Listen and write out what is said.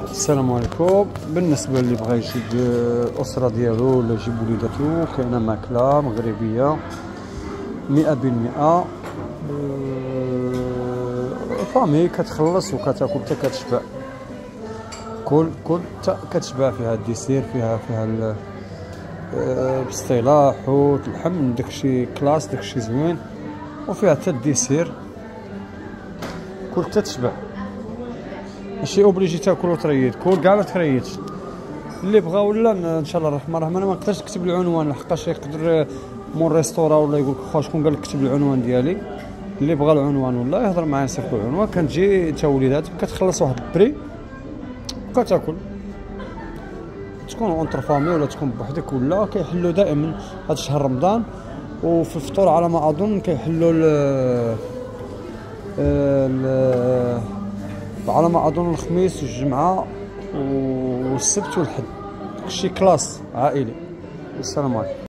السلام عليكم. بالنسبه اللي بغى يجيب الاسره ديالو ولا يجيب وليداتو، كاينه ماكله مغربيه 100%. فامي كتخلص وكتاكل حتى كتشبع. كل كتشبع. فيها الديسير، فيها بسطيله، حوت، اللحم، داكشي كلاس، داكشي زوين. وفيها حتى الديسير. كل حتى تشبع، ماشي اوبليجي تاكل وتريد. كل كاع ما تريدش. اللي بغا ولا ان شاء الله الرحمن الرحيم. انا ما نقدرش نكتب العنوان لحقاش يقدر مول ريستورا ولا يقول لك خويا شكون قال لك كتب العنوان ديالي. اللي بغى العنوان ولا يهضر معايا نصيفطو العنوان. كتجي انت وليداتك كتخلص واحد البري وكتاكل. تكون اونتر فامي ولا تكون بوحدك، ولا كيحلوا دائما هذا شهر رمضان. وفي الفطور على ما اظن كيحلوا على ما اظن الخميس والجمعه والسبت والحد. داكشي كلاس عائلي. السلام عليكم.